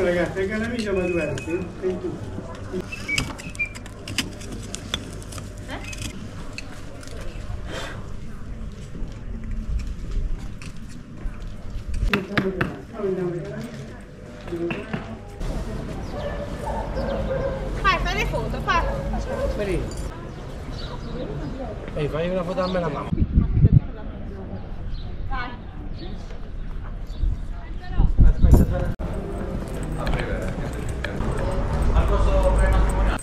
ragazzi, è calamita ma due sei tu. Fai le foto, fai. Ehi, fai una foto a me la mamma. Aspetta, a breve. Al corso prematrimoniale.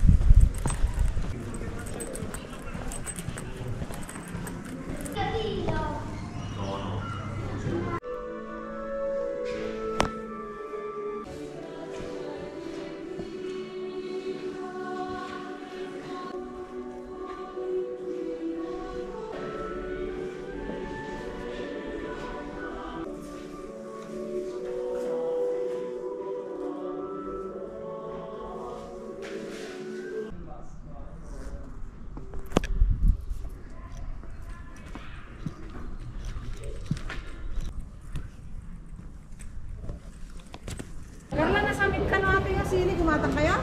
Karla, nasamit ka no ate nga sili, gumatang kayo?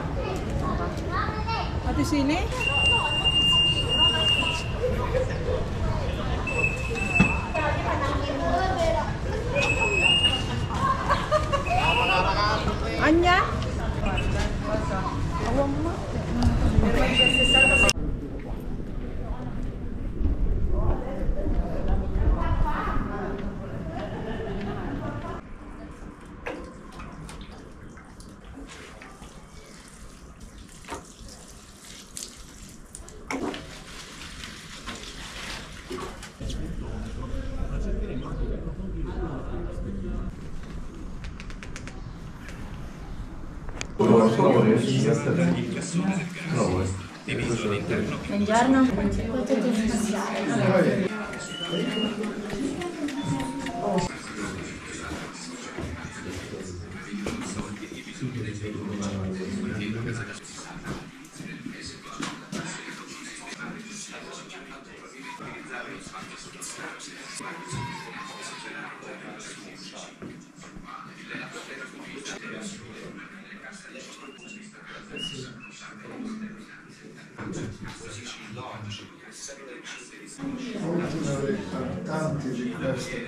Ate sili? Anya? Awam mo. Buongiorno. Tanti di queste.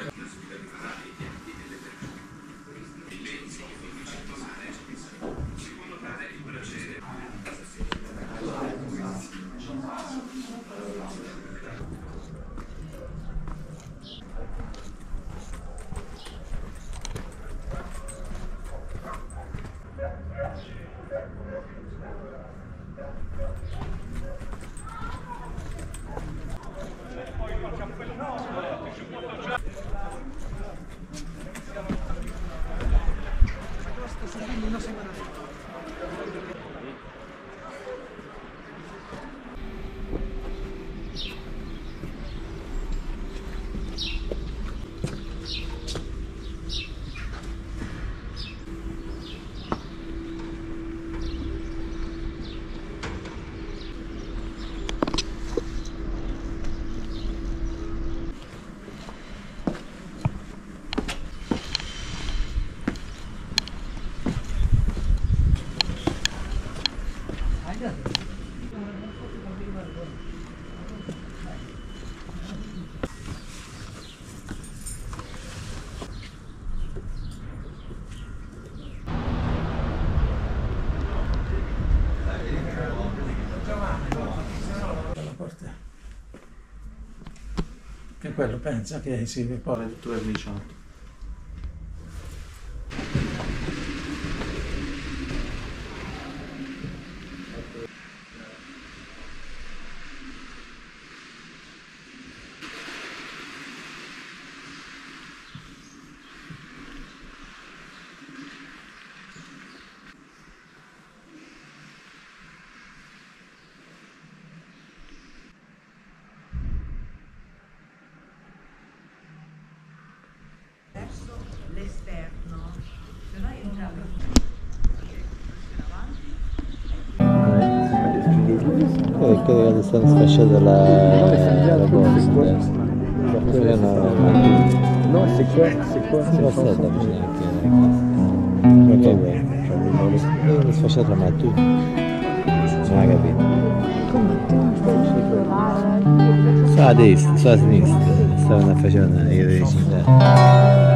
Che quello pensa che si pone tutto verniciato. L'esterno, se no entrava che deve essere sfasciata la posta. No, c'est quoi? C'est quoi? Perché vuoi? Sfasciata ma tu non hai capito. Come tu? Sta a destra, sta a sinistra, stavano facendo i recitati.